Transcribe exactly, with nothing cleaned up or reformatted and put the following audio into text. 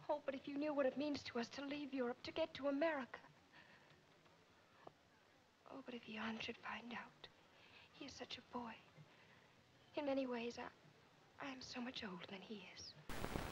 Oh, but if you knew what it means to us to leave Europe, to get to America. Oh, but if Jan should find out. He is such a boy. In many ways, I, I am so much older than he is.